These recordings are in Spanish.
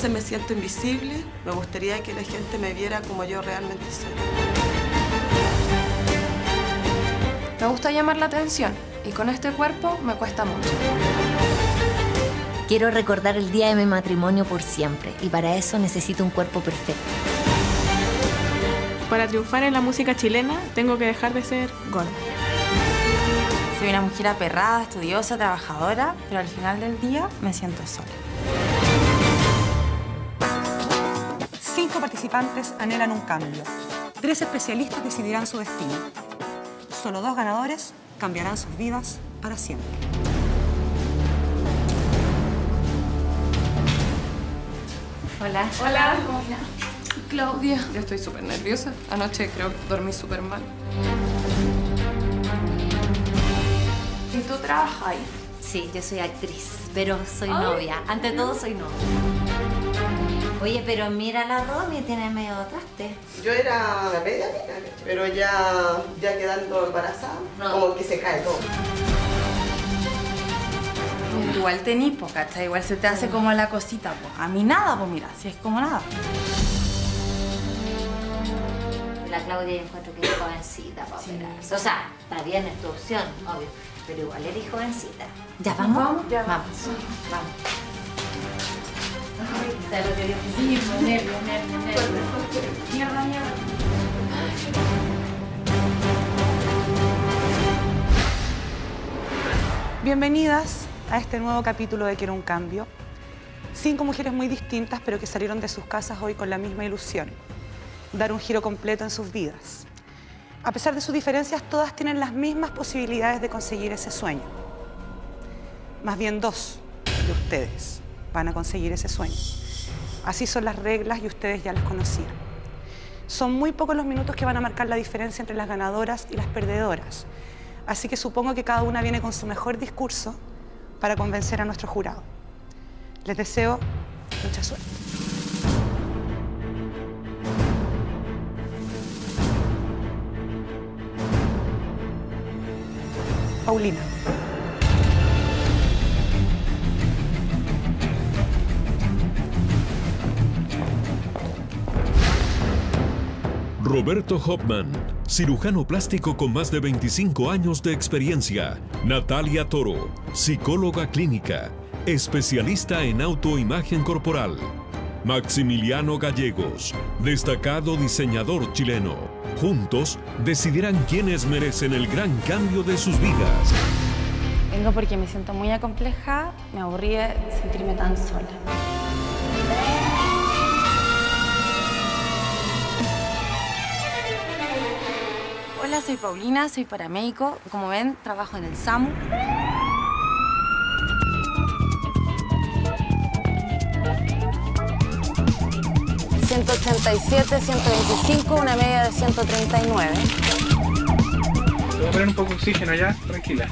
veces me siento invisible. Me gustaría que la gente me viera como yo realmente soy. Me gusta llamar la atención y con este cuerpo me cuesta mucho. Quiero recordar el día de mi matrimonio por siempre y para eso necesito un cuerpo perfecto. Para triunfar en la música chilena tengo que dejar de ser gorda. Soy una mujer aperrada, estudiosa, trabajadora, pero al final del día me siento sola. 5 participantes anhelan un cambio. 3 especialistas decidirán su destino. Solo 2 ganadores cambiarán sus vidas para siempre. Hola. Hola. Claudia. Yo estoy súper nerviosa. Anoche creo que dormí súper mal. ¿Y tú trabajas ahí? Sí, yo soy actriz, pero soy novia. Ante todo, soy novia. Oye, pero mira la Romy, tiene medio traste. Yo era la media amiga, pero ya quedando embarazada, como que se cae todo. Igual tenís, po, ¿cachai? Igual se te hace como la cosita, po. A mí nada, pues mira, si es como nada. La Claudia yo encuentro que es jovencita para operarse. O sea, está bien, es tu opción, obvio. Pero igual eres jovencita. ¿Ya vamos? Ya vamos. Vamos. Ay, ¿sabes lo que Dios me dijo? Nervios. Mierda. Bienvenidas a este nuevo capítulo de Quiero un Cambio. 5 mujeres muy distintas, pero que salieron de sus casas hoy con la misma ilusión: dar un giro completo en sus vidas. A pesar de sus diferencias, todas tienen las mismas posibilidades de conseguir ese sueño. Más bien 2 de ustedes van a conseguir ese sueño. Así son las reglas y ustedes ya las conocían. Son muy pocos los minutos que van a marcar la diferencia entre las ganadoras y las perdedoras. Así que supongo que cada una viene con su mejor discurso para convencer a nuestro jurado. Les deseo mucha suerte. Paulina. Roberto Hoffman, cirujano plástico con más de 25 años de experiencia. Natalia Toro, psicóloga clínica, especialista en autoimagen corporal. Maximiliano Gallegos, destacado diseñador chileno. Juntos decidirán quiénes merecen el gran cambio de sus vidas. Vengo porque me siento muy acomplejada, me aburrí de sentirme tan sola. Hola, soy Paulina, soy paramédico. Como ven, trabajo en el SAMU. ...187, 125, una media de 139. Te voy a poner un poco de oxígeno allá, tranquila.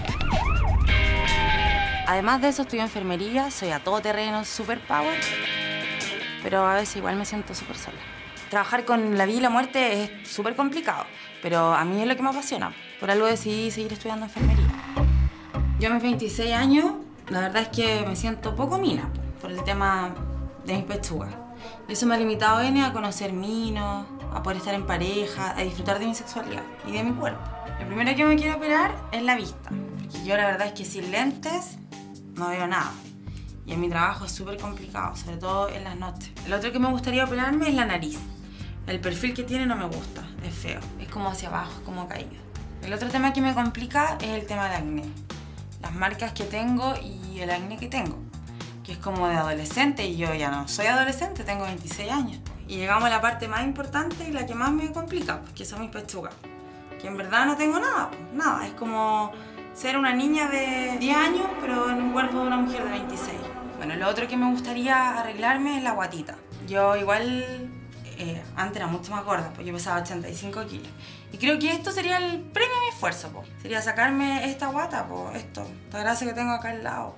Además de eso, estudio enfermería, soy a todo terreno, super power. Pero a veces igual me siento súper sola. Trabajar con la vida y la muerte es súper complicado, pero a mí es lo que me apasiona. Por algo decidí seguir estudiando enfermería. Yo a mis 26 años, la verdad es que me siento poco mina por el tema de mis pechugas. Y eso me ha limitado a conocer minos, a poder estar en pareja, a disfrutar de mi sexualidad y de mi cuerpo. Lo primero que me quiero operar es la vista, porque yo la verdad es que sin lentes no veo nada. Y en mi trabajo es súper complicado, sobre todo en las noches. El otro que me gustaría operarme es la nariz. El perfil que tiene no me gusta, es feo, es como hacia abajo, es como caído. El otro tema que me complica es el tema del acné. Las marcas que tengo y el acné que tengo, que es como de adolescente y yo ya no soy adolescente, tengo 26 años. Y llegamos a la parte más importante y la que más me complica, que son mis pechugas. Que en verdad no tengo nada, nada, es como ser una niña de 10 años pero en un cuerpo de una mujer de 26. Bueno, lo otro que me gustaría arreglarme es la guatita. Yo igual... antes era mucho más gorda, pues yo pesaba 85 kilos. Y creo que esto sería el premio a mi esfuerzo, pues. Sería sacarme esta guata, pues, esta grasa que tengo acá al lado.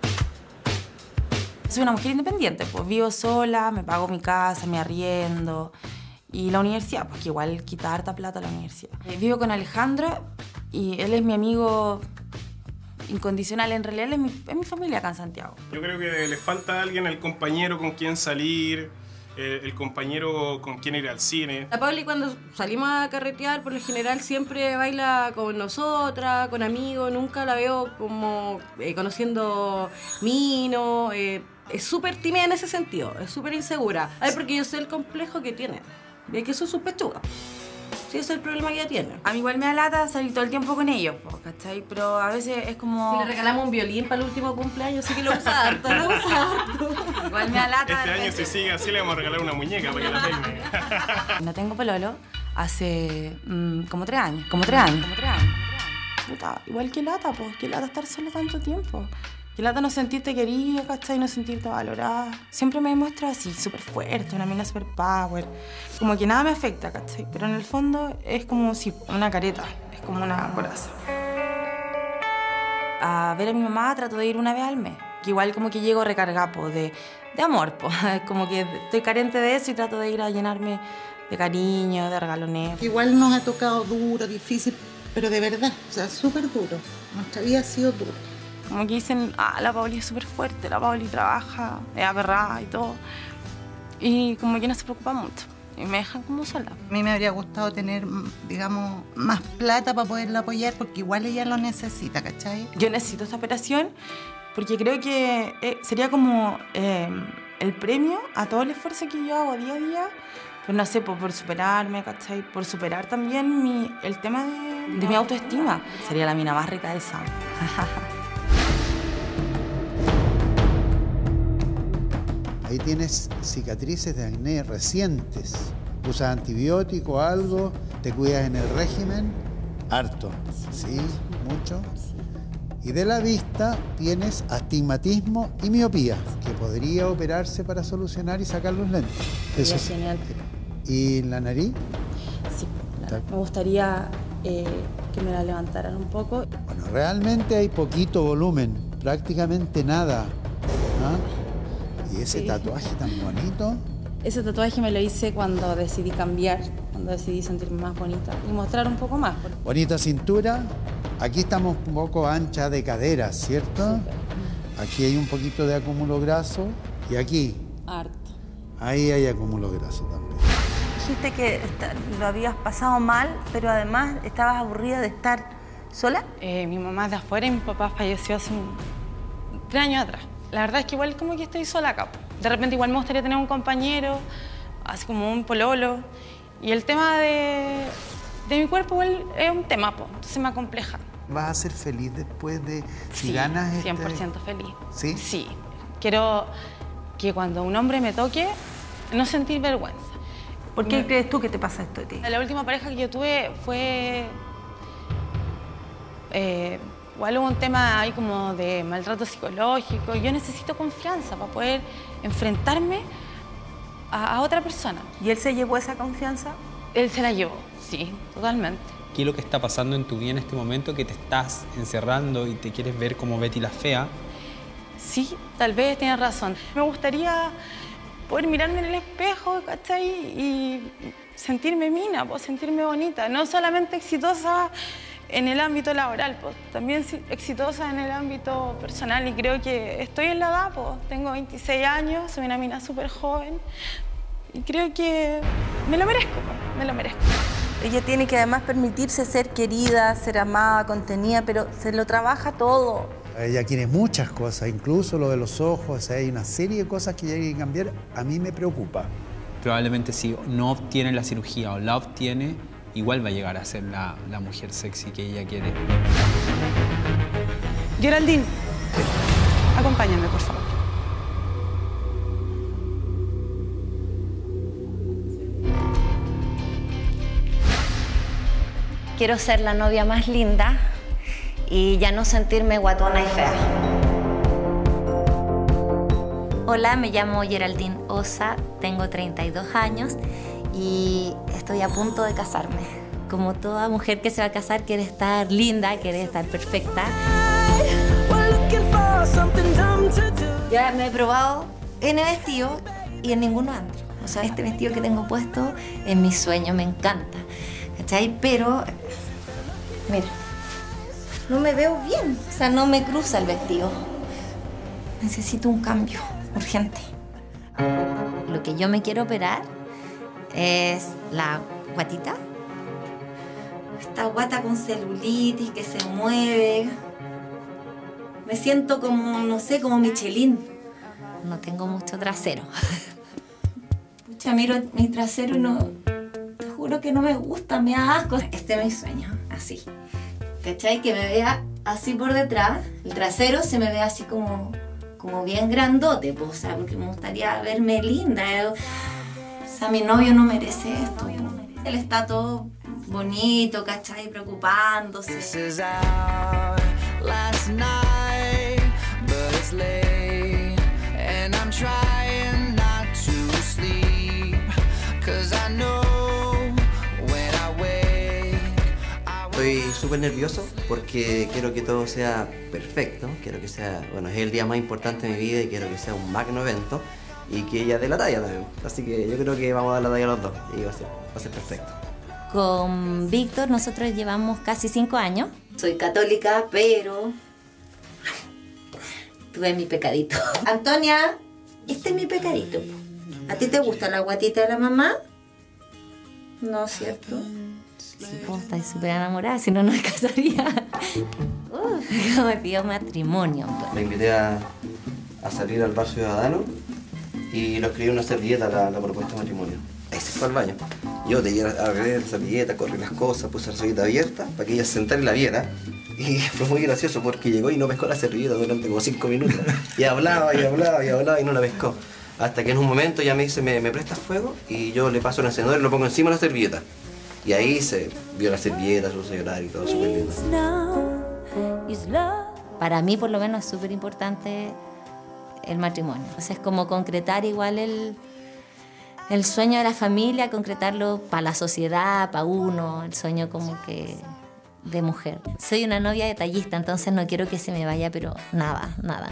Soy una mujer independiente, pues vivo sola, me pago mi casa, me arriendo. Y la universidad, porque igual quita harta plata la universidad. Vivo con Alejandro y él es mi amigo incondicional. En realidad es mi familia acá en Santiago. Yo creo que le falta a alguien, el compañero con quien salir, el compañero con quien ir al cine. La Pauli cuando salimos a carretear, por lo general siempre baila con nosotras, con amigos, nunca la veo como conociendo minos. Es súper tímida en ese sentido, es súper insegura. Ay, porque yo sé el complejo que tiene, de que son sus pechugas. Sí, ese es el problema que ella tiene. A mí igual me da lata salir todo el tiempo con ellos, ¿cachai? Pero a veces es como... Si le regalamos un violín para el último cumpleaños, sé que lo usa harto, lo usa harto. Igual me da lata. Este año, si sigue así, le vamos a regalar una muñeca para que la peine. No tengo pololo hace como 3 años. Puta, igual que lata, pues. Que lata estar sola tanto tiempo. Que lata no sentirte querida, ¿cachai? No sentirte valorada. Siempre me demuestra así, súper fuerte, una mina súper power. Como que nada me afecta, ¿cachai? Pero en el fondo es como si una careta, es como una coraza. A ver a mi mamá trato de ir una vez al mes. Que igual como que llego recargada, po, de amor, po. Como que estoy carente de eso y trato de ir a llenarme de cariño, de regalones. Igual nos ha tocado duro, difícil, pero de verdad, o sea, súper duro. Nuestra vida ha sido dura. Como que dicen, la Pauli es súper fuerte, la Pauli trabaja, es aperrada y todo. Y como que no se preocupa mucho. Y me dejan como sola. A mí me habría gustado tener, digamos, más plata para poderla apoyar, porque igual ella lo necesita, ¿cachai? Yo necesito esta operación porque creo que sería como el premio a todo el esfuerzo que yo hago día a día. Pues no sé, por superarme, ¿cachai? Por superar también el tema de mi autoestima. Sería la mina más rica del Sound. Ahí tienes cicatrices de acné recientes. ¿Usas antibiótico, algo? ¿Te cuidas en el régimen? Harto. ¿Sí? ¿Mucho? Y de la vista tienes astigmatismo y miopía, que podría operarse para solucionar y sacar los lentes. Eso es genial. ¿Y la nariz? Sí, me gustaría que me la levantaran un poco. Bueno, realmente hay poquito volumen, prácticamente nada. ¿Ah? ¿Y ese tatuaje tan bonito? Ese tatuaje me lo hice cuando decidí cambiar, cuando decidí sentirme más bonita y mostrar un poco más. Bonita cintura. Aquí estamos un poco ancha de caderas, ¿cierto? Súper. Aquí hay un poquito de acúmulo graso. Y aquí. Harto. Ahí hay acúmulo graso también. Dijiste que lo habías pasado mal, pero además estabas aburrida de estar sola. Mi mamá es de afuera y mi papá falleció hace 3 años atrás. La verdad es que igual como que estoy sola acá. De repente igual me gustaría tener un compañero, así como un pololo. Y el tema de mi cuerpo igual es un tema, entonces me acompleja. ¿Vas a ser feliz después de si sí, ganas 100% feliz. ¿Sí? Sí. Quiero que cuando un hombre me toque, no sentir vergüenza. ¿Por qué crees tú que te pasa esto de ti? La última pareja que yo tuve fue... igual hubo un tema ahí como de maltrato psicológico. Yo necesito confianza para poder enfrentarme a otra persona. ¿Y él se llevó esa confianza? Él se la llevó, sí, totalmente. ¿Qué es lo que está pasando en tu vida en este momento que te estás encerrando y te quieres ver como Betty la Fea? Sí, tal vez tienes razón. Me gustaría poder mirarme en el espejo, ¿cachai? Y sentirme mina, sentirme bonita. No solamente exitosa en el ámbito laboral, también exitosa en el ámbito personal. Y creo que estoy en la edad, tengo 26 años, soy una mina súper joven. Y creo que me lo merezco, me lo merezco. Ella tiene que además permitirse ser querida, ser amada, contenida, pero se lo trabaja todo. Ella quiere muchas cosas, incluso lo de los ojos. Hay una serie de cosas que ella hay que cambiar. A mí me preocupa. Probablemente si no obtiene la cirugía o la obtiene, igual va a llegar a ser la mujer sexy que ella quiere. Geraldine, acompáñame, por favor. Quiero ser la novia más linda y ya no sentirme guatona y fea. Hola, me llamo Geraldine Osa, tengo 32 años y estoy a punto de casarme. Como toda mujer que se va a casar, quiere estar linda, quiere estar perfecta. Ya me he probado en el vestido y en ningún antro. O sea, este vestido que tengo puesto es mi sueño, me encanta. ¿Cachai? Pero, mira, no me veo bien. O sea, no me cruza el vestido. Necesito un cambio urgente. Lo que yo me quiero operar es la guatita. Esta guata con celulitis que se mueve. Me siento como, no sé, como Michelin. No tengo mucho trasero. Pucha, miro mi trasero y no... Te juro que no me gusta, me da asco. Este es mi sueño, así. ¿Cachai? Que me vea así por detrás. El trasero se me ve así como bien grandote, pues, o sea, porque me gustaría verme linda. O sea, mi novio no merece esto. Él está todo bonito, ¿cachai? Preocupándose. Estoy súper nervioso porque quiero que todo sea perfecto, quiero que sea, bueno, es el día más importante de mi vida y quiero que sea un magno evento y que ella dé la talla también. Así que yo creo que vamos a dar la talla los dos y va a ser perfecto. Con Víctor nosotros llevamos casi 5 años. Soy católica, pero tuve mi pecadito. Antonia, este es mi pecadito. ¿A ti te gusta la guatita de la mamá? No, ¿cierto? Sí, pues, estoy súper enamorada, si no, no me casaría. Me pidió matrimonio. Me invité a salir al bar Ciudadano y lo escribí en una servilleta la propuesta de matrimonio. Ahí se fue al baño. Yo te llegué a ver la servilleta, corrí las cosas, puse la servilleta abierta para que ella se sentara y la viera. Y fue muy gracioso porque llegó y no pescó la servilleta durante como 5 minutos. Y hablaba y no la pescó. Hasta que en un momento ya me dice, ¿me prestas fuego? Y yo le paso el encendedor y lo pongo encima de la servilleta. Y ahí se vio la servilleta, se puso a llorar y todo, súper lindo. Para mí, por lo menos, es súper importante el matrimonio. O sea, es como concretar igual el sueño de la familia, concretarlo para la sociedad, para uno, el sueño como que de mujer. Soy una novia detallista, entonces no quiero que se me vaya, pero nada.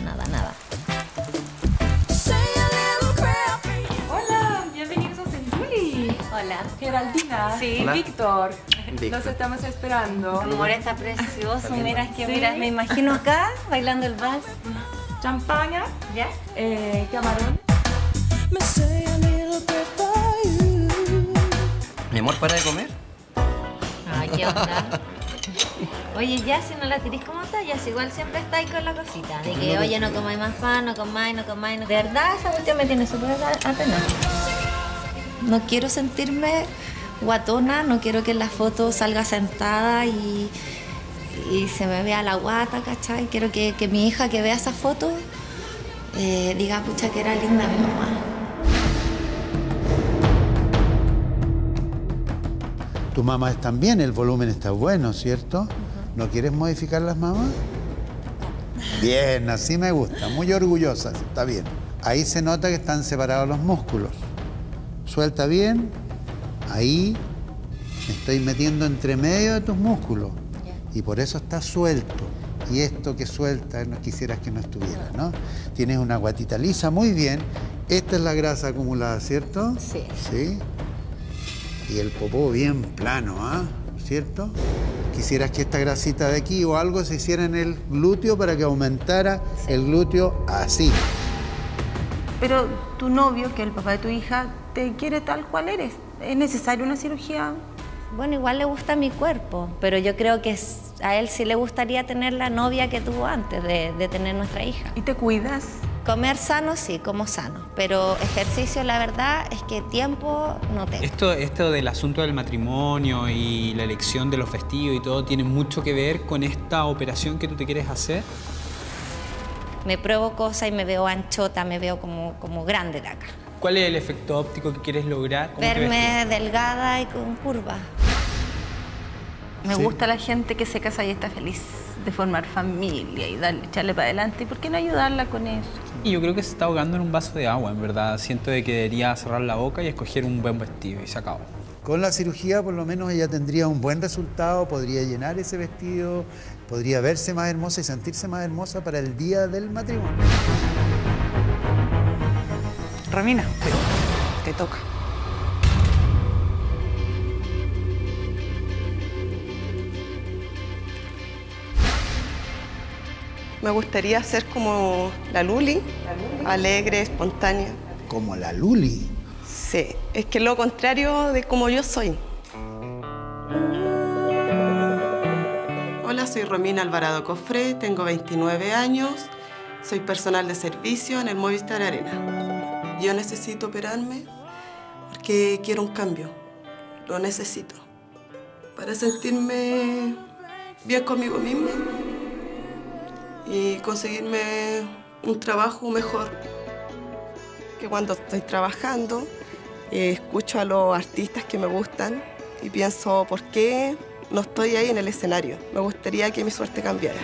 Hola, bienvenidos a Centuli. Hola. Geraldina. Sí. Hola. Víctor. Víctor. Los estamos esperando. Mi amor está precioso, mira, es que Sí. mira, me imagino acá bailando el vals. Champaña. ¿Ya? Camarón. Mi amor, ¿para de comer? Ay, qué onda. Oye, ya si no la tirís como está, ya si igual siempre está ahí con la cosita. De que, oye, no comáis más pan, no comáis. De verdad, esa cuestión me tiene súper apenada. No quiero sentirme guatona, no quiero que en la foto salga sentada y se me vea la guata, ¿cachai? Quiero que mi hija que vea esa foto diga, pucha, que era linda mi mamá. Tu mamá está bien, el volumen está bueno, ¿cierto? ¿No quieres modificar las mamas? Bien, así me gusta, muy orgullosa, está bien. Ahí se nota que están separados los músculos. Suelta bien, ahí me estoy metiendo entre medio de tus músculos y por eso está suelto. Y esto que suelta, no quisieras que no estuviera, ¿no? Tienes una guatita lisa, muy bien. Esta es la grasa acumulada, ¿cierto? Sí. Sí. Y el popó bien plano, ¿ah? ¿Cierto? Quisieras que esta grasita de aquí o algo se hiciera en el glúteo para que aumentara el glúteo así. Pero tu novio, que es el papá de tu hija, te quiere tal cual eres. ¿Es necesaria una cirugía? Bueno, igual le gusta mi cuerpo, pero yo creo que a él sí le gustaría tener la novia que tuvo antes de tener nuestra hija. ¿Y te cuidas? Comer sano, sí, como sano. Pero ejercicio, la verdad, es que tiempo no tengo. Esto del asunto del matrimonio y la elección de los vestidos y todo, ¿tiene mucho que ver con esta operación que tú te quieres hacer? Me pruebo cosas y me veo anchota, me veo como grande de acá. ¿Cuál es el efecto óptico que quieres lograr? ¿Cómo te ves Verme delgada y con curvas. Me gusta la gente que se casa y está feliz de formar familia y echarle para adelante. ¿Y por qué no ayudarla con eso? tú? Y yo creo que se está ahogando en un vaso de agua, en verdad. Siento de que debería cerrar la boca y escoger un buen vestido y se acabó. Con la cirugía, por lo menos, ella tendría un buen resultado, podría llenar ese vestido, podría verse más hermosa y sentirse más hermosa para el día del matrimonio. Romina, te toca. Me gustaría ser como la Luli, alegre, espontánea. ¿Como la Luli? Sí, es que lo contrario de como yo soy. Hola, soy Romina Alvarado Cofré, tengo 29 años, soy personal de servicio en el Movistar Arena. Yo necesito operarme porque quiero un cambio, lo necesito, para sentirme bien conmigo misma y conseguirme un trabajo mejor. Que cuando estoy trabajando, escucho a los artistas que me gustan y pienso, ¿por qué no estoy ahí en el escenario? Me gustaría que mi suerte cambiara.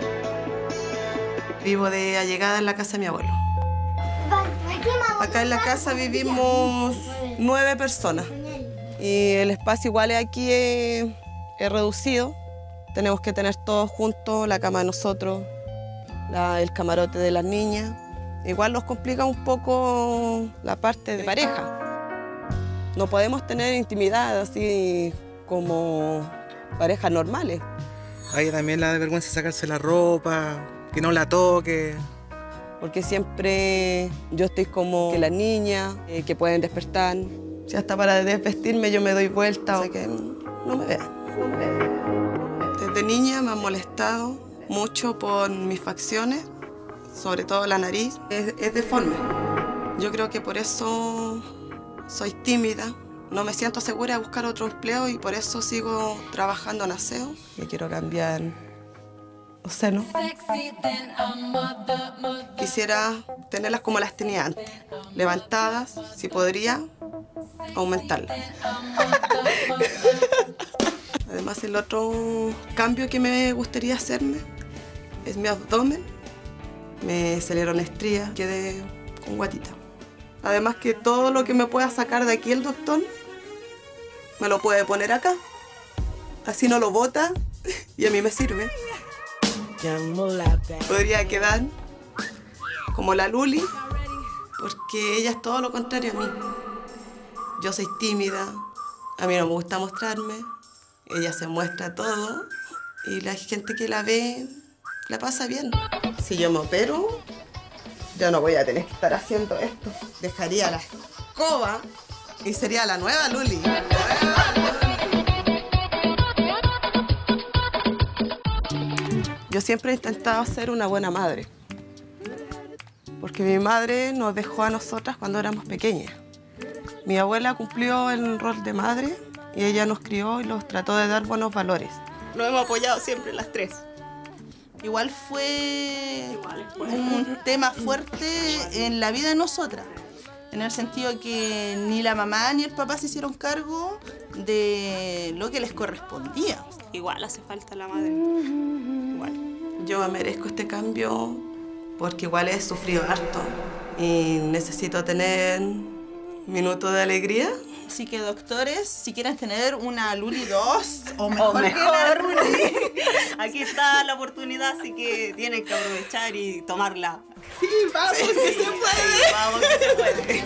Vivo de allegada en la casa de mi abuelo. Acá en la casa vivimos 9 personas y el espacio igual aquí es reducido. Tenemos que tener todos juntos, la cama de nosotros, el camarote de las niñas. Igual nos complica un poco la parte de pareja. No podemos tener intimidad así como parejas normales. A ella también le da vergüenza sacarse la ropa, que no la toque. Porque siempre yo estoy como que las niñas, que pueden despertar. Si hasta para desvestirme yo me doy vuelta, o sea que no me vean. Desde niña me han molestado mucho por mis facciones, sobre todo la nariz, es deforme. Yo creo que por eso soy tímida, no me siento segura de buscar otro empleo y por eso sigo trabajando en aseo. Yo quiero cambiar los senos. Quisiera tenerlas como las tenía antes, levantadas, si podría, aumentarlas. Además, el otro cambio que me gustaría hacerme es mi abdomen. Me salieron estrías, quedé con guatita. Además que todo lo que me pueda sacar de aquí el doctor, me lo puede poner acá. Así no lo bota y a mí me sirve. Podría quedar como la Luli, porque ella es todo lo contrario a mí. Yo soy tímida, a mí no me gusta mostrarme, ella se muestra todo y la gente que la ve la pasa bien. Si yo me opero, yo no voy a tener que estar haciendo esto. Dejaría la escoba y sería la nueva Luli. Yo siempre he intentado ser una buena madre, porque mi madre nos dejó a nosotras cuando éramos pequeñas. Mi abuela cumplió el rol de madre y ella nos crió y nos trató de dar buenos valores. Nos hemos apoyado siempre las tres. Igual fue un tema fuerte en la vida de nosotras, en el sentido que ni la mamá ni el papá se hicieron cargo de lo que les correspondía. Igual hace falta la madre. Igual. Yo merezco este cambio porque igual he sufrido harto y necesito tener minutos de alegría. Así que, doctores, si quieren tener una Luli 2 o mejor, que la Luli, aquí está la oportunidad, así que tienen que aprovechar y tomarla. Sí, vamos, sí, que se puede. Sí, vamos, que se puede.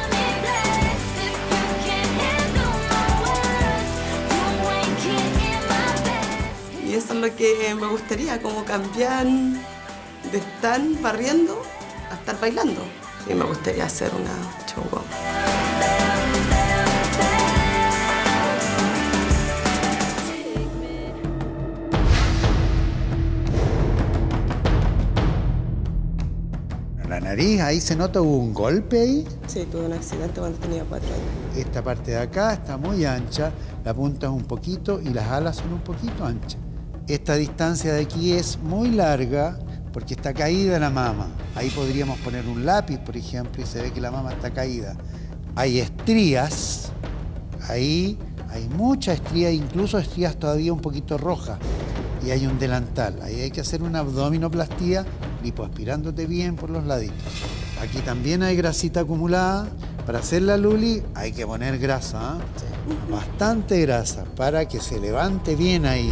Y eso es lo que me gustaría, como cambiar de estar barriendo a estar bailando. Y me gustaría hacer una showwoman. La nariz, ahí se nota, hubo un golpe ahí. Sí, tuve un accidente cuando tenía 4 años. Esta parte de acá está muy ancha, la punta es un poquito y las alas son un poquito anchas. Esta distancia de aquí es muy larga porque está caída la mama. Ahí podríamos poner un lápiz, por ejemplo, y se ve que la mama está caída. Hay estrías, ahí hay muchas estrías, incluso estrías todavía un poquito rojas. Y hay un delantal. Ahí hay que hacer una abdominoplastía, lipoaspirándote bien por los laditos. Aquí también hay grasita acumulada. Para hacer la Luli hay que poner grasa, ¿eh? Sí. Bastante grasa, para que se levante bien ahí.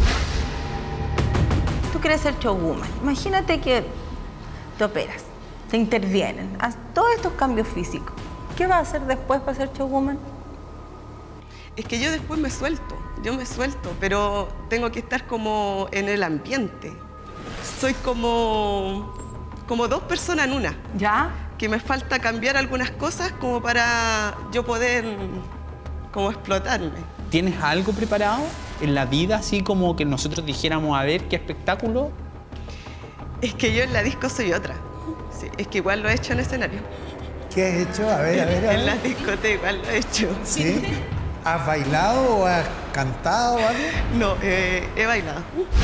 Tú quieres ser showwoman. Imagínate que te operas, te intervienen, haces todos estos cambios físicos. ¿Qué vas a hacer después para ser showwoman? Es que yo después yo me suelto, pero tengo que estar como en el ambiente. soy como dos personas en una. ¿Ya? Que me falta cambiar algunas cosas como para yo poder como explotarme. ¿Tienes algo preparado en la vida, así como que nosotros dijéramos, a ver, qué espectáculo? Es que yo en la disco soy otra. Sí, es que igual lo he hecho en escenario. ¿Qué has hecho? A ver, a ver. En la discoteca igual lo he hecho. ¿Sí? ¿Has bailado o has cantado o algo? No, he bailado.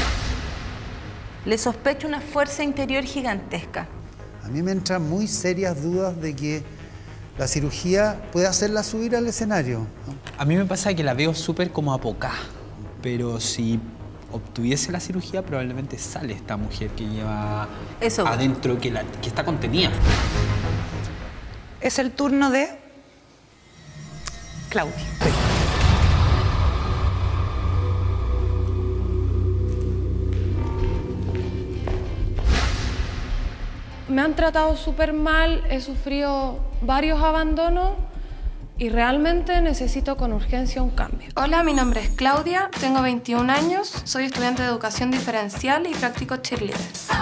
Le sospecho una fuerza interior gigantesca. A mí me entran muy serias dudas de que la cirugía puede hacerla subir al escenario, ¿no? A mí me pasa que la veo súper como apocada, pero si obtuviese la cirugía probablemente sale esta mujer que lleva eso adentro, que está contenida. Es el turno de Claudia. Me han tratado súper mal, he sufrido varios abandonos y realmente necesito con urgencia un cambio. Hola, mi nombre es Claudia, tengo 21 años, soy estudiante de educación diferencial y practico cheerleader.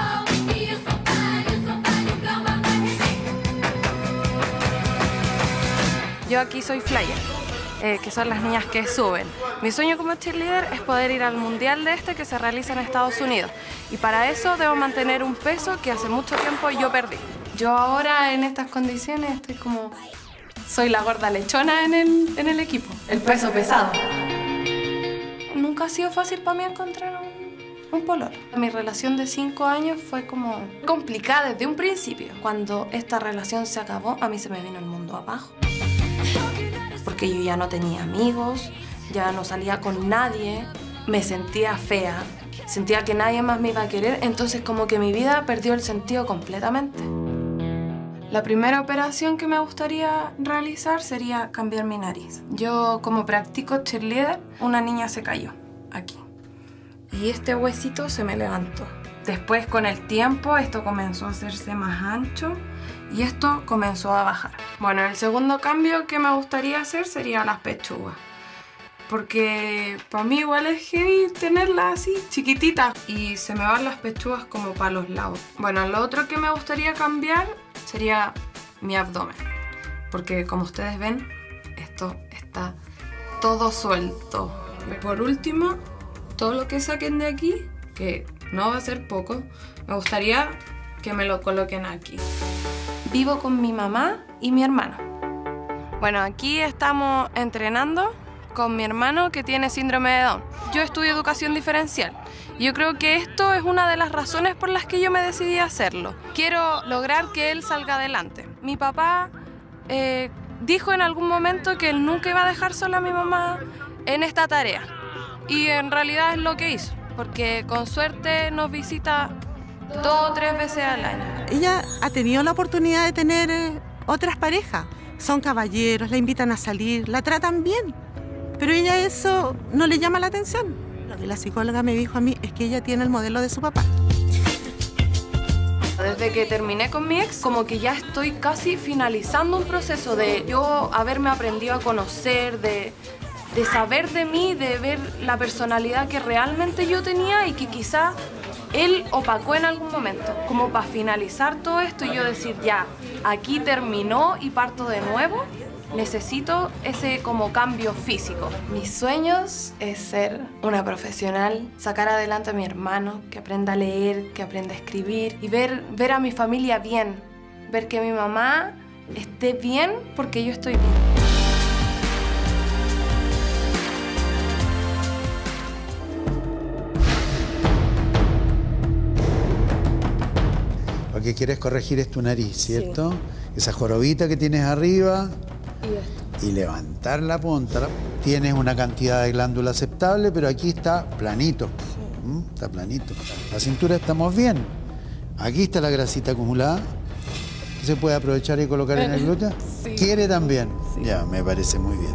Yo aquí soy flyer, que son las niñas que suben. Mi sueño como cheerleader es poder ir al mundial de que se realiza en Estados Unidos. Y para eso debo mantener un peso que hace mucho tiempo yo perdí. Yo ahora en estas condiciones estoy como... Soy la gorda lechona en el equipo. El peso pesado. Nunca ha sido fácil para mí encontrar un pololo. Mi relación de 5 años fue como complicada desde un principio. Cuando esta relación se acabó, a mí se me vino el mundo abajo. Porque yo ya no tenía amigos, ya no salía con nadie, me sentía fea, sentía que nadie más me iba a querer, entonces como que mi vida perdió el sentido completamente. La primera operación que me gustaría realizar sería cambiar mi nariz. Yo, como practico cheerleader, una niña se cayó aquí y este huesito se me levantó. Después, con el tiempo, esto comenzó a hacerse más ancho y esto comenzó a bajar. Bueno, el segundo cambio que me gustaría hacer sería las pechugas. Porque para mí igual es heavy tenerlas así, chiquititas. Y se me van las pechugas como para los lados. Bueno, lo otro que me gustaría cambiar sería mi abdomen. Porque como ustedes ven, esto está todo suelto. Y por último, todo lo que saquen de aquí, que no va a ser poco, me gustaría que me lo coloquen aquí. Vivo con mi mamá y mi hermano. Bueno, aquí estamos entrenando con mi hermano que tiene síndrome de Down. Yo estudio educación diferencial. Yo creo que esto es una de las razones por las que yo me decidí a hacerlo. Quiero lograr que él salga adelante. Mi papá dijo en algún momento que él nunca iba a dejar sola a mi mamá en esta tarea. Y en realidad es lo que hizo, porque con suerte nos visita 2 o 3 veces al año. Ella ha tenido la oportunidad de tener otras parejas. Son caballeros, la invitan a salir, la tratan bien. Pero ella eso no le llama la atención. Lo que la psicóloga me dijo a mí es que ella tiene el modelo de su papá. Desde que terminé con mi ex, como que ya estoy casi finalizando un proceso de yo haberme aprendido a conocer, de saber de mí, de ver la personalidad que realmente yo tenía y que quizá él opacó en algún momento. Como para finalizar todo esto y yo decir, ya, aquí terminó y parto de nuevo. Necesito ese como cambio físico. Mis sueños es ser una profesional, sacar adelante a mi hermano, que aprenda a leer, que aprenda a escribir y ver a mi familia bien, ver que mi mamá esté bien porque yo estoy bien. Lo que quieres corregir es tu nariz, ¿cierto? Sí. Esa jorobita que tienes arriba. Y levantar la punta. Tienes una cantidad de glándula aceptable, pero aquí está planito. Está planito. La cintura estamos bien. Aquí está la grasita acumulada. ¿Se puede aprovechar y colocar en el glúteo? Sí. ¿Quiere también? Sí. Ya, me parece muy bien.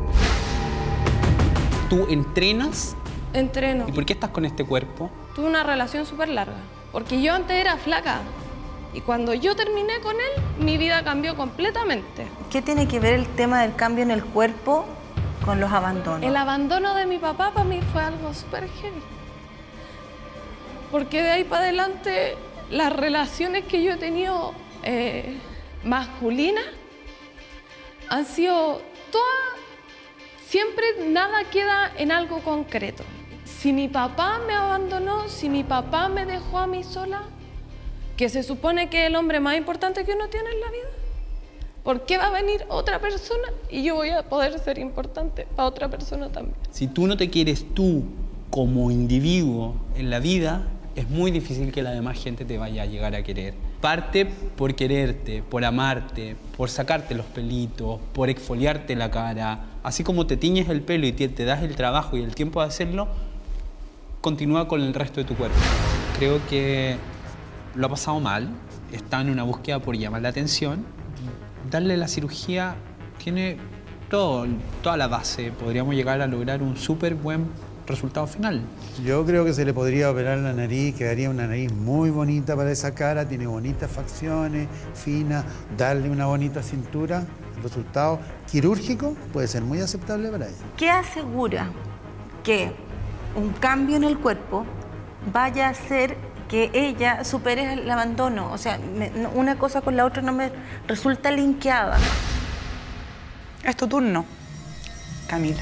¿Tú entrenas? Entreno. ¿Y por qué estás con este cuerpo? Tuve una relación súper larga. Porque yo antes era flaca. Y cuando yo terminé con él, mi vida cambió completamente. ¿Qué tiene que ver el tema del cambio en el cuerpo con los abandonos? El abandono de mi papá para mí fue algo súper heavy. Porque de ahí para adelante las relaciones que yo he tenido masculinas han sido todas, siempre nada queda en algo concreto. Si mi papá me abandonó, si mi papá me dejó a mí sola, que se supone que es el hombre más importante que uno tiene en la vida, ¿por qué va a venir otra persona y yo voy a poder ser importante para otra persona también? Si tú no te quieres tú como individuo en la vida, es muy difícil que la demás gente te vaya a llegar a querer. Parte por quererte, por amarte, por sacarte los pelitos, por exfoliarte la cara. Así como te tiñes el pelo y te das el trabajo y el tiempo de hacerlo, continúa con el resto de tu cuerpo. Creo que lo ha pasado mal, está en una búsqueda por llamar la atención. Darle la cirugía tiene toda la base. Podríamos llegar a lograr un súper buen resultado final. Yo creo que se le podría operar la nariz, quedaría una nariz muy bonita para esa cara, tiene bonitas facciones, finas, darle una bonita cintura. El resultado quirúrgico puede ser muy aceptable para ella. ¿Qué asegura que un cambio en el cuerpo vaya a hacer que ella supere el abandono? O sea, una cosa con la otra no me resulta linkeada. Es tu turno, Camila.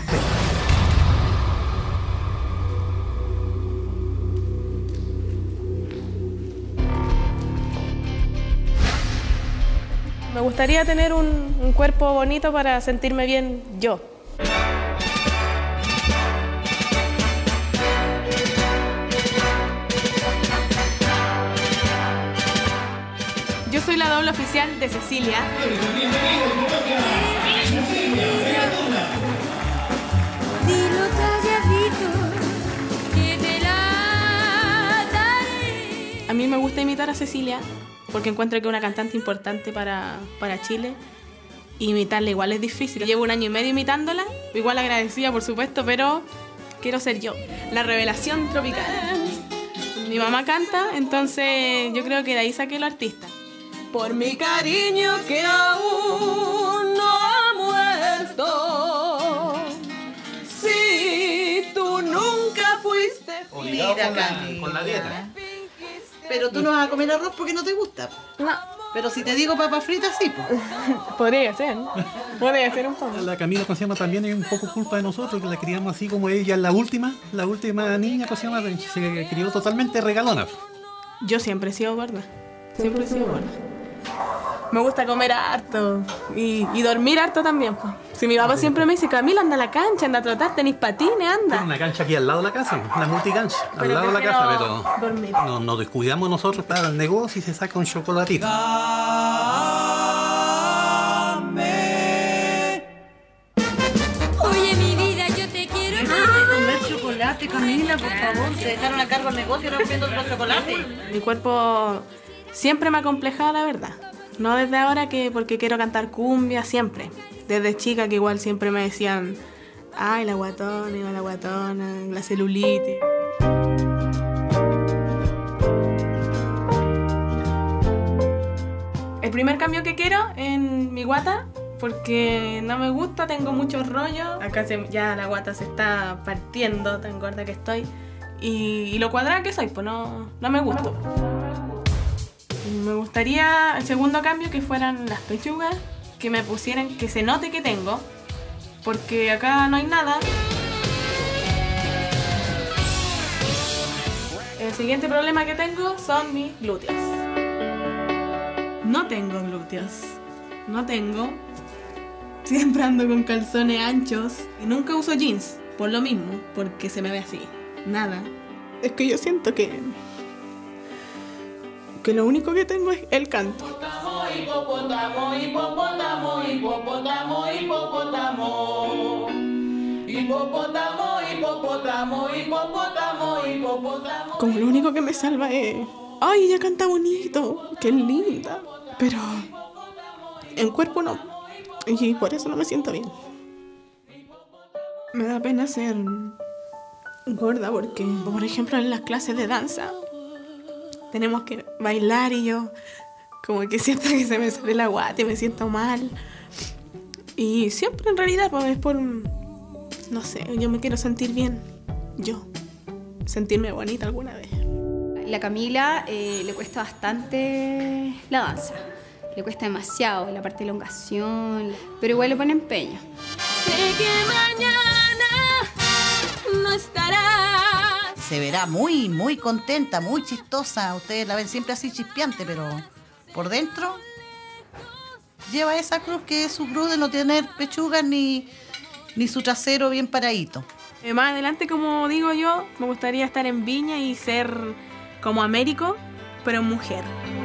Me gustaría tener un cuerpo bonito para sentirme bien yo. Yo soy la doble oficial de Cecilia. Dilo calladito, que te la daré. A mí me gusta imitar a Cecilia porque encuentro que es una cantante importante para Chile. Imitarla igual es difícil. Llevo 1 año y medio imitándola, igual agradecida por supuesto, pero quiero ser yo, la revelación tropical. Mi mamá canta, entonces yo creo que de ahí saqué lo artista. Por mi cariño que aún no ha muerto, si tú nunca fuiste feliz. Con la dieta. Pero tú no vas a comer arroz porque no te gusta. No. Pero si te digo papas fritas, sí. Podría ser, ¿no? Podría ser un poco. La Camila Cosima también es un poco culpa de nosotros, que la criamos así como ella, la última niña Cosima se crió totalmente regalona. Yo siempre he sido gorda. Siempre he sido gorda. Me gusta comer harto y dormir harto también. Pues. Si mi papá siempre me dice, Camila, anda a la cancha, anda a trotar, tenés patines, anda. Tiene una cancha aquí al lado de la casa, una multicancha, al lado de la casa, pero dormir. Nos descuidamos nosotros para el negocio y se saca un chocolatito. Oye, mi vida, yo te quiero. Deja de comer chocolate, Camila, por favor. Te dejaron a cargo el negocio rompiendo otro chocolate. Mi cuerpo siempre me ha acomplejado, la verdad. No desde ahora porque quiero cantar cumbia, siempre. Desde chica que igual siempre me decían, ay, la guatona, la celulitis. El primer cambio que quiero en mi guata, porque no me gusta, tengo muchos rollos. Acá ya la guata se está partiendo, tan gorda que estoy. Y lo cuadrada que soy, pues no me gusta. Me gustaría, el segundo cambio, que fueran las pechugas, que me pusieran, que se note que tengo, porque acá no hay nada. El siguiente problema que tengo son mis glúteos. No tengo glúteos, no tengo. Siempre ando con calzones anchos y nunca uso jeans, por lo mismo, porque se me ve así, nada. Es que yo siento que lo único que tengo es el canto. Hipopótamo, hipopótamo, hipopótamo, hipopótamo. Hipopótamo, hipopótamo, hipopótamo, hipopótamo. Como lo único que me salva es, ay, ella canta bonito, qué linda. Pero en cuerpo no. Y por eso no me siento bien. Me da pena ser gorda porque, por ejemplo, en las clases de danza tenemos que bailar y yo como que siento que se me sale la guata y me siento mal. Y siempre en realidad pues, es por, no sé, yo me quiero sentir bien. Yo, sentirme bonita alguna vez. la Camila le cuesta bastante la danza. Le cuesta demasiado la parte de elongación, pero igual le pone empeño. Sé que mañana no estarás. Se verá muy, muy contenta, muy chistosa. Ustedes la ven siempre así chispeante, pero por dentro lleva esa cruz que es su cruz de no tener pechugas ni su trasero bien paradito. Más adelante, como digo yo, me gustaría estar en Viña y ser como Américo, pero mujer.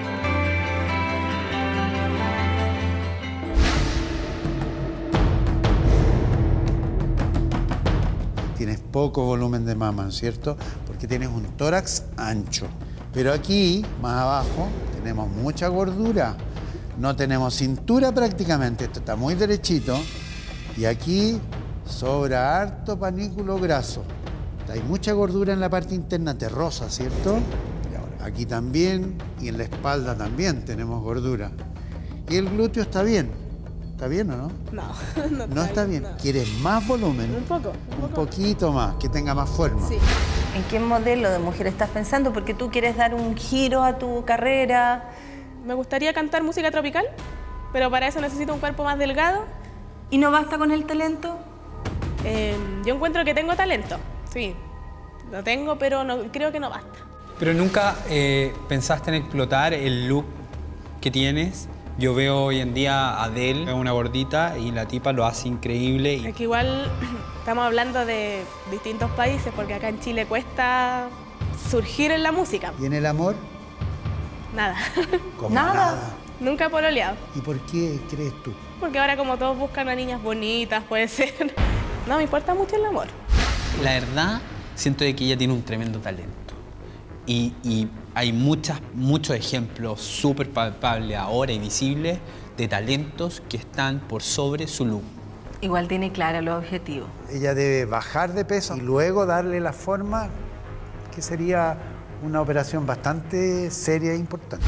Tienes poco volumen de mama, ¿no es cierto? Porque tienes un tórax ancho. Pero aquí, más abajo, tenemos mucha gordura. No tenemos cintura prácticamente, esto está muy derechito. Y aquí sobra harto panículo graso. Hay mucha gordura en la parte interna terrosa, ¿cierto? Y ahora, aquí también, y en la espalda también tenemos gordura. Y el glúteo está bien. ¿Está bien o no? No está bien. ¿Quieres más volumen? Un poco. Un poquito más, que tenga más forma. Sí. ¿En qué modelo de mujer estás pensando? Porque tú quieres dar un giro a tu carrera. Me gustaría cantar música tropical, pero para eso necesito un cuerpo más delgado. ¿Y no basta con el talento? Yo encuentro que tengo talento, sí. Lo tengo, pero creo que no basta. Pero nunca pensaste en explotar el look que tienes. Yo veo hoy en día a Adele, una gordita, y la tipa lo hace increíble. Es que igual estamos hablando de distintos países, porque acá en Chile cuesta surgir en la música. ¿Y en el amor? Nada. ¿Cómo nada? Nunca he pololeado. ¿Y por qué crees tú? Porque ahora como todos buscan a niñas bonitas, puede ser. No, me importa mucho el amor. La verdad, siento de que ella tiene un tremendo talento. Y hay muchos ejemplos súper palpables ahora y visibles de talentos que están por sobre su look. Igual tiene claro los objetivos. Ella debe bajar de peso y luego darle la forma, que sería una operación bastante seria e importante.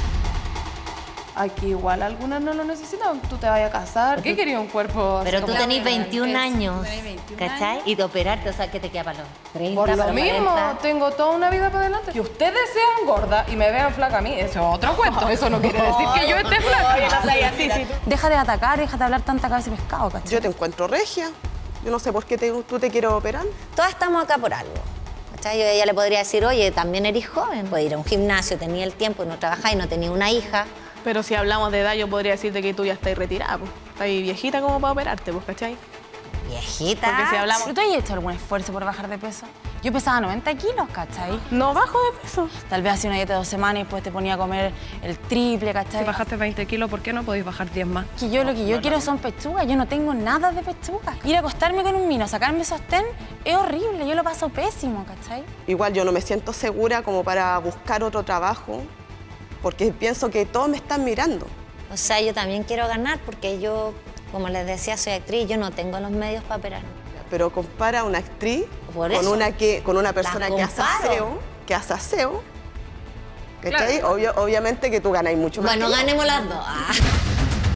Aquí igual algunas no lo necesitan. Tú te vayas a casar. ¿Por qué querías un cuerpo así? Pero tú como- tenés 21 años, 21 ¿cachai? Y de operarte, o sea, ¿qué te queda para los 30, Por para lo los mismo, 40? tengo toda una vida para adelante. Que ustedes sean gorda y me vean flaca a mí, eso es otro cuento. Eso no quiere decir que yo esté flaca. Deja de atacar, deja de hablar tanta cabeza de pescado, ¿cachai? Yo te encuentro regia. Yo no sé por qué tú te quieres operar. Todas estamos acá por algo. ¿Cachai? Yo a ella le podría decir, oye, también eres joven, puedes ir a un gimnasio, tenía el tiempo, no trabajáis, no tenía una hija. Pero si hablamos de edad, yo podría decirte que tú ya estás retirada, pues. Estás viejita como para operarte, pues, ¿cachai? Viejita. Porque si hablamos... ¿Tú has hecho algún esfuerzo por bajar de peso? Yo pesaba 90 kilos, ¿cachai? No bajo de peso. Tal vez hacía una dieta de 2 semanas y después te ponía a comer el triple, ¿cachai? Si bajaste 20 kilos, ¿por qué no podéis bajar 10 más? Que yo lo que yo quiero son pechugas, yo no tengo nada de pechugas. Ir a acostarme con un mino, sacarme sostén, es horrible, yo lo paso pésimo, ¿cachai? Igual yo no me siento segura como para buscar otro trabajo, porque pienso que todos me están mirando. O sea, yo también quiero ganar porque yo, como les decía, soy actriz, yo no tengo los medios para operarme. Pero compara a una actriz Por con eso. con una persona La que hace comparo. aseo, ¿cachai? Obviamente que tú ganáis mucho más. Bueno, que yo. ganemos las dos. Ah.